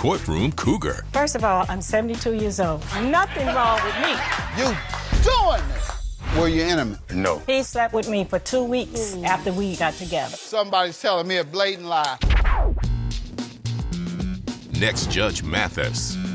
courtroom cougar. First of all, I'm 72 years old. Nothing wrong with me. You doing this? Were you intimate? No. He slept with me for 2 weeks after we got together. Somebody's telling me a blatant lie. Next, Judge Mathis.